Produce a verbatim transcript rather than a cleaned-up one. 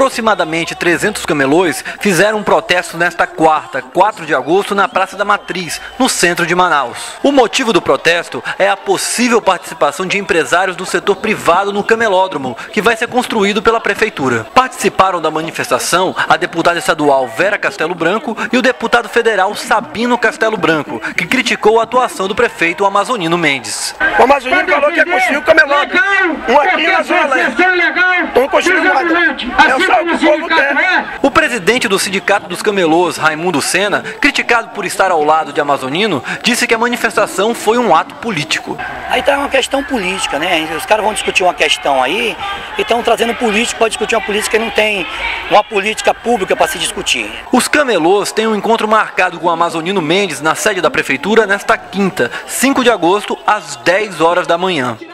Aproximadamente trezentos camelôs fizeram um protesto nesta quarta, quatro de agosto, na Praça da Matriz, no centro de Manaus. O motivo do protesto é a possível participação de empresários do setor privado no camelódromo, que vai ser construído pela prefeitura. Participaram da manifestação a deputada estadual Vera Castelo Branco e o deputado federal Sabino Castelo Branco, que criticou a atuação do prefeito Amazonino Mendes. O Amazonino falou que ia construir o camelódromo, um aqui na Zona Leste. Não construiu nada. É só o que o povo quer. O presidente do Sindicato dos Camelôs, Raimundo Sena, criticado por estar ao lado de Amazonino, disse que a manifestação foi um ato político. Aí tá uma questão política, né? Os caras vão discutir uma questão aí e estão trazendo político para discutir uma política que não tem uma política pública para se discutir. Os camelôs têm um encontro marcado com Amazonino Mendes na sede da prefeitura nesta quinta, cinco de agosto, às dez horas da manhã.